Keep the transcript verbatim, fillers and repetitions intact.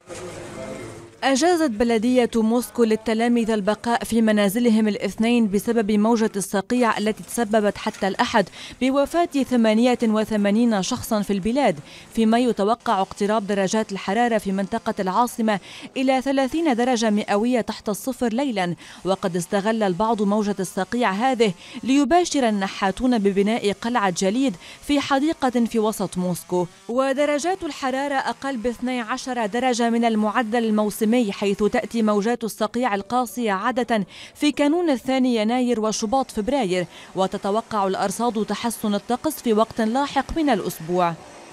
أجازت بلدية موسكو للتلاميذ البقاء في منازلهم الاثنين بسبب موجة الصقيع التي تسببت حتى الأحد بوفاة ثمانية وثمانين شخصا في البلاد، فيما يتوقع اقتراب درجات الحرارة في منطقة العاصمة إلى ثلاثين درجة مئوية تحت الصفر ليلا. وقد استغل البعض موجة الصقيع هذه ليباشر النحاتون ببناء قلعة جليد في حديقة في وسط موسكو. ودرجات الحرارة أقل ب اثنتي عشرة درجة من المعدل الموسمي، حيث تأتي موجات الصقيع القاسية عادة في كانون الثاني يناير وشباط فبراير، وتتوقع الأرصاد تحسن الطقس في وقت لاحق من الأسبوع.